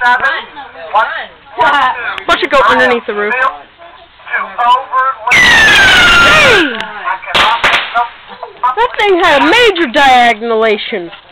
Why don't you go underneath the roof? Hey! That thing had a major diagonalation.